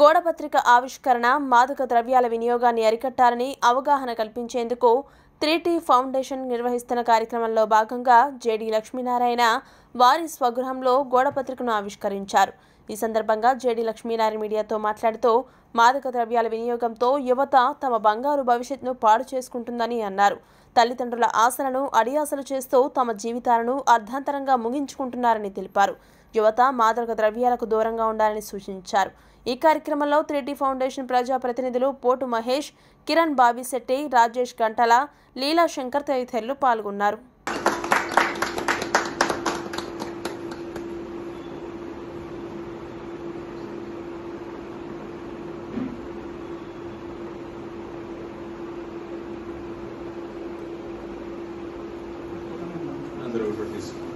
గోడపత్రిక ఆవిష్కరణ, మాదక ద్రవ్యాల వినియోగాన్ని అరికట్టాలని అవగాహన కల్పించేందుకు 3T ఫౌండేషన్ నిర్వహిస్తున్న కార్యక్రమంలో భాగంగా జేడీ లక్ష్మీనారాయణ వారి స్వగృహంలో గోడపత్రికను ఆవిష్కరించారు. ఈ సందర్భంగా జేడీ లక్ష్మీనారాయణ మీడియాతో మాట్లాడుతూ మాదక ద్రవ్యాల వినియోగంతో యువత తమ బంగారు భవిష్యత్తును పాడు చేసుకుంటుందని అన్నారు. తల్లిదండ్రుల ఆశలను అడియాసలు చేస్తూ తమ జీవితాలను అర్ధాంతరంగా ముగించుకుంటున్నారని తెలిపారు. యువత మాదక ద్రవ్యాలకు దూరంగా ఉండాలని సూచించారు. ఈ కార్యక్రమంలో 3T ఫౌండేషన్ ప్రజా ప్రతినిధులు పోటు మహేష్, కిరణ్ బాబిశెట్టి, రాజేష్ గంటల, లీలా శంకర్ తదితరులు పాల్గొన్నారు. అందరూ